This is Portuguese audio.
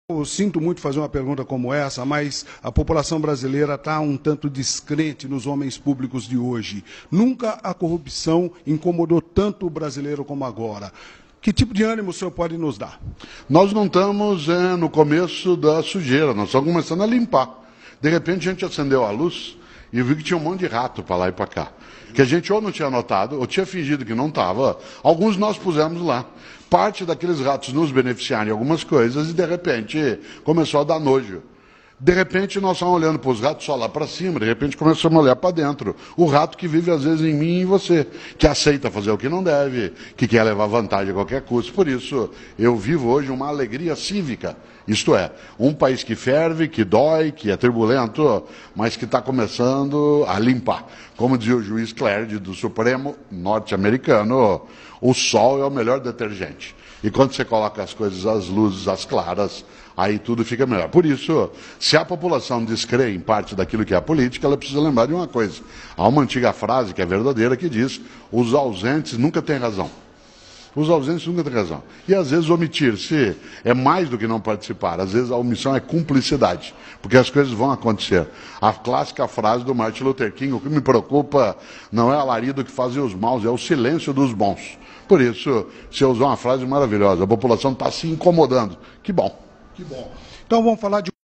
Eu sinto muito fazer uma pergunta como essa, mas a população brasileira está um tanto descrente nos homens públicos de hoje. Nunca a corrupção incomodou tanto o brasileiro como agora. Que tipo de ânimo o senhor pode nos dar? Nós não estamos no começo da sujeira, nós estamos começando a limpar. De repente a gente acendeu a luz e viu que tinha um monte de rato para lá e para cá. Que a gente ou não tinha notado, ou tinha fingido que não estava. Alguns nós pusemos lá. Parte daqueles ratos nos beneficiaram em algumas coisas e de repente começou a dar nojo. De repente nós estamos olhando para os ratos só lá para cima, de repente começamos a olhar para dentro. O rato que vive às vezes em mim e em você, que aceita fazer o que não deve, que quer levar vantagem a qualquer custo. Por isso eu vivo hoje uma alegria cívica. Isto é, um país que ferve, que dói, que é turbulento, mas que está começando a limpar. Como dizia o juiz Cléride do Supremo norte-americano, o sol é o melhor detergente. E quando você coloca as coisas, as luzes, as claras, aí tudo fica melhor. Por isso, se a população descrê em parte daquilo que é a política, ela precisa lembrar de uma coisa. Há uma antiga frase que é verdadeira que diz: os ausentes nunca têm razão. Os ausentes nunca têm razão. E às vezes omitir-se é mais do que não participar. Às vezes a omissão é cumplicidade, porque as coisas vão acontecer. A clássica frase do Martin Luther King: o que me preocupa não é o alarido que fazem os maus, é o silêncio dos bons. Por isso, você usou uma frase maravilhosa: a população está se incomodando. Que bom. Que bom. Então vamos falar de